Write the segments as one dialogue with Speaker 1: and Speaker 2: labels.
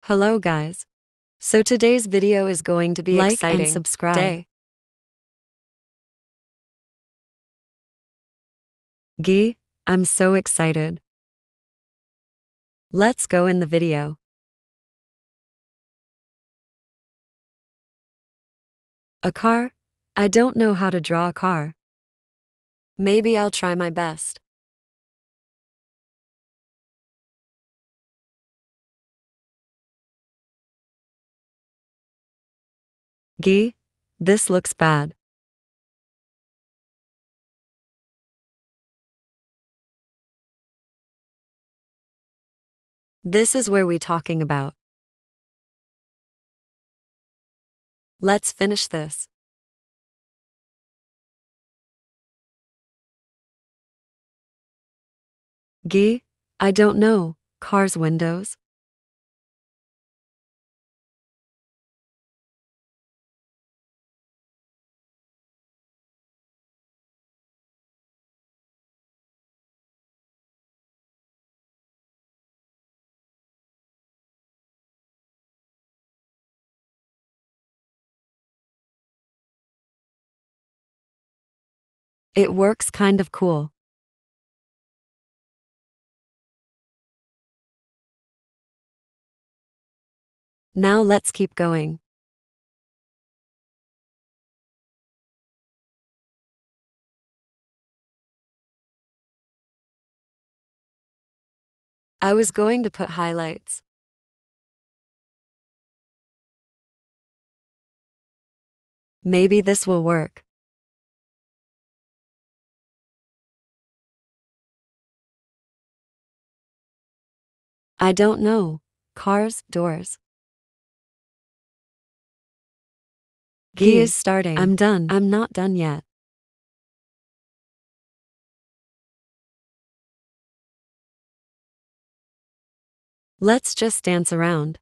Speaker 1: Hello guys. So today's video is going to be
Speaker 2: Like
Speaker 1: exciting.
Speaker 2: and subscribe.
Speaker 1: Day. Gee, I'm so excited. Let's go in the video. A car? I don't know how to draw a car. Maybe I'll try my best. Gee, this looks bad. This is where we talking about. Let's finish this. Gee, I don't know. Car's windows? It works kind of cool. Now let's keep going. I was going to put highlights. Maybe this will work. I don't know. Cars, doors. Gee is starting. I'm done. I'm not done yet. Let's just dance around.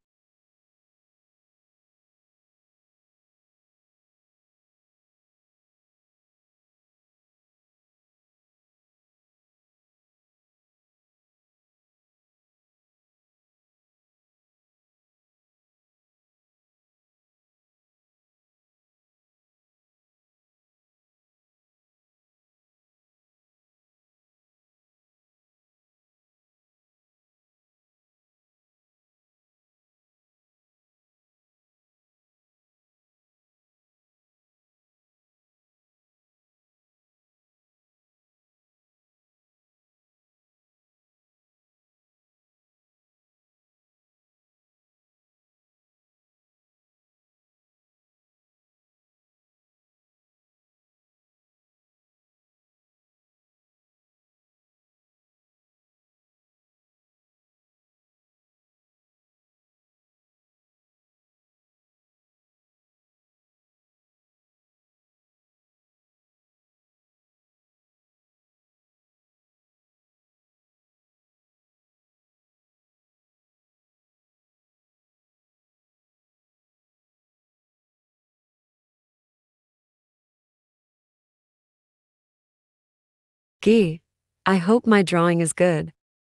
Speaker 1: Gee, I hope my drawing is good.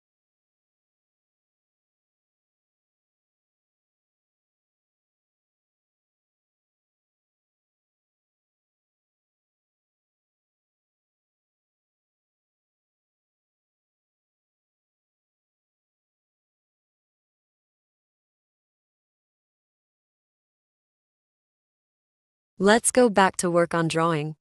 Speaker 1: Let's go back to work on drawing.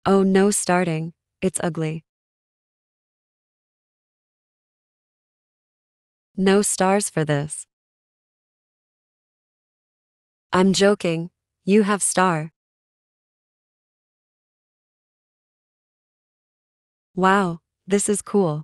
Speaker 1: Oh, no starting. It's ugly. No stars for this. I'm joking. You have star. Wow, this is cool.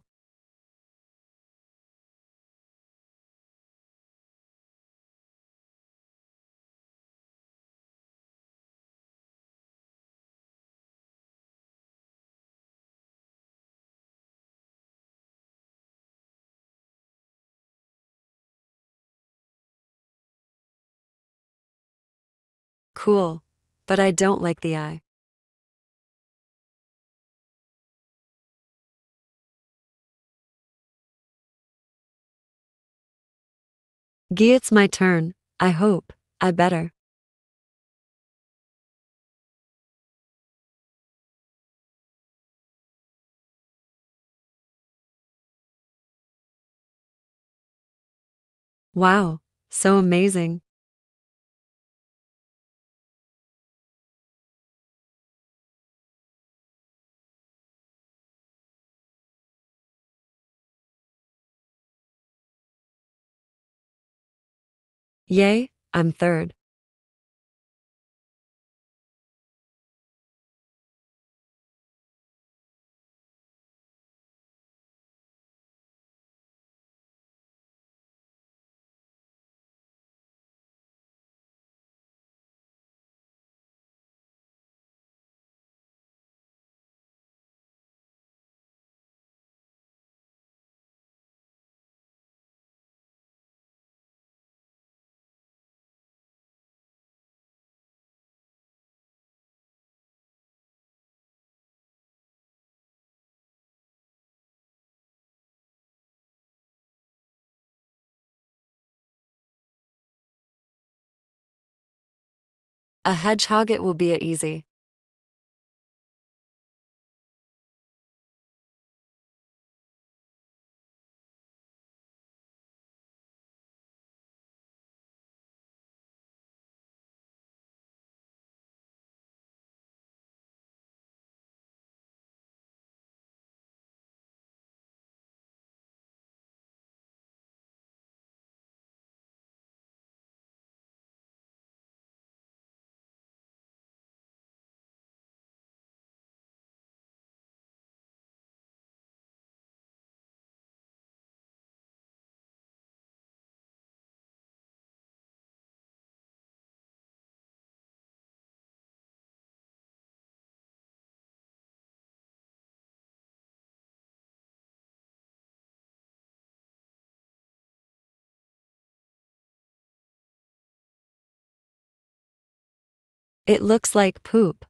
Speaker 1: Cool. But I don't like the eye. Gee, it's my turn. I hope. I better. Wow. So amazing. Yay, I'm third. A hedgehog, it will be a easy. It looks like poop.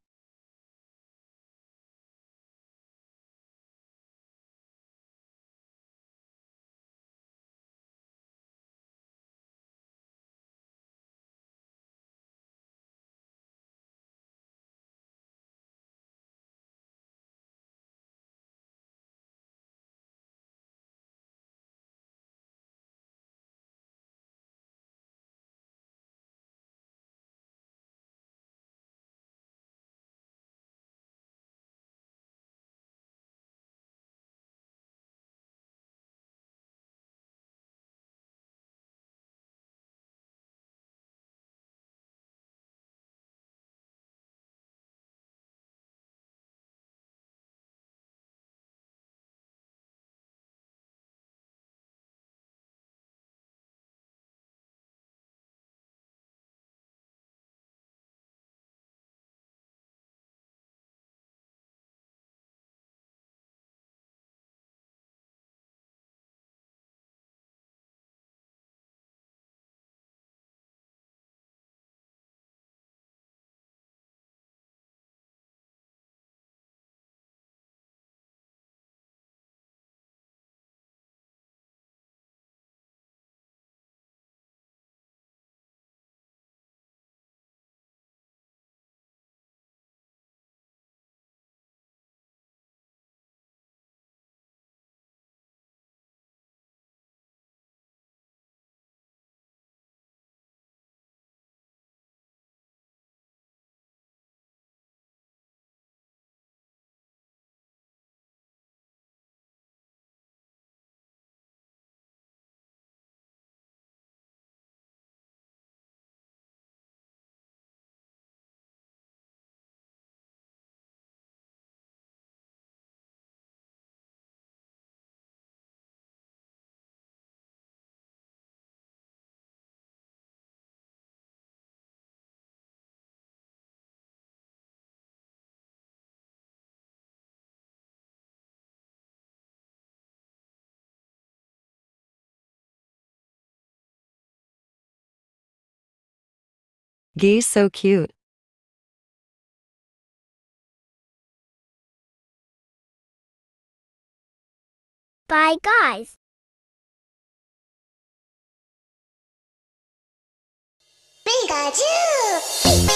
Speaker 1: Geese so cute.
Speaker 2: Bye, guys. Pikachu!